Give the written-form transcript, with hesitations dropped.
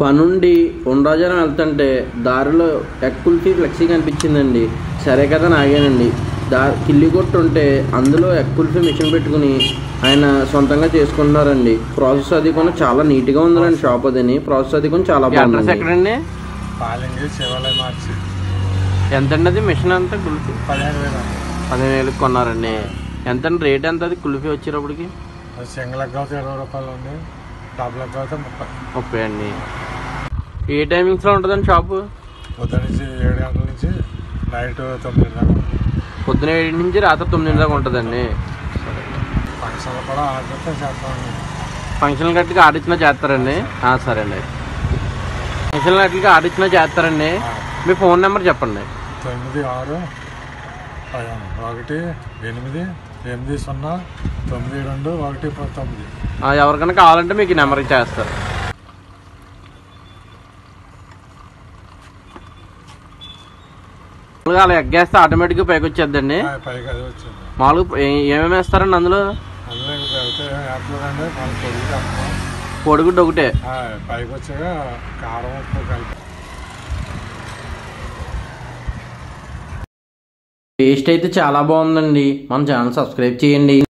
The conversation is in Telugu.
పనుండి ఉండ్రాజరం వెళ్తుంటే దారిలో ఎగ్ కుల్ఫీ ఫ్లెక్సీ కనిపించిందండి. సరే కదా అని ఆగానండి. కిల్లి కొట్టు ఉంటే అందులో ఎగ్ కుల్ఫీ మిషన్ పెట్టుకుని ఆయన సొంతంగా చేసుకుంటున్నారండి. ప్రాసెస్ అది కూడా చాలా నీట్గా ఉందండి. షాప్ అదని ప్రాసెస్ అది కూడా చాలా బాగుంది. ఎక్కడండి? ఎంతండి అది మిషన్ అంతా కుల్ఫీ? 15,000 కొన్నారండి. ఎంతండి రేట్? ఎంత అది కుల్ఫీ వచ్చేటప్పటికి? సింగిల్ ఎగ్ అయితే 20 రూపాయలు ఉంది, డబుల్ ఎగ్ అయితే 30 అండి. ఏ టైమింగ్స్లో ఉంటుందండి షాపు? పొద్దున్న నుంచి 7 గంటల నుంచి నైట్ 9 దాకా. పొద్దున 7 నుంచి రాత్రి 9 దాకా ఉంటుందండి. ఫంక్షన్లు కూడా ఆర్డర్ చేస్తామండి. ఫంక్షన్ గట్టిగా ఆర్డర్ ఇచ్చినా చేస్తారండి? సరే అండి. ఫంక్షన్ గట్టిగా ఆర్డర్ ఇచ్చినా చేస్తారండి. మీ ఫోన్ నెంబర్ చెప్పండి. 9618809219. ఎవరికైనా కావాలంటే మీకు ఈ నెంబర్కి చేస్తారు. అలా ఎగ్ వేస్తే ఆటోమేటిక్గా పైకి వచ్చేద్దండి. మామూలుగా ఏమేమి వేస్తారండి అందులో? పొడిగుడ్డు ఒకటే పైకి వచ్చాక కారం ఉప్పు కలిపి. టేస్ట్ అయితే చాలా బాగుందండి. మన ఛానల్ సబ్స్క్రైబ్ చేయండి.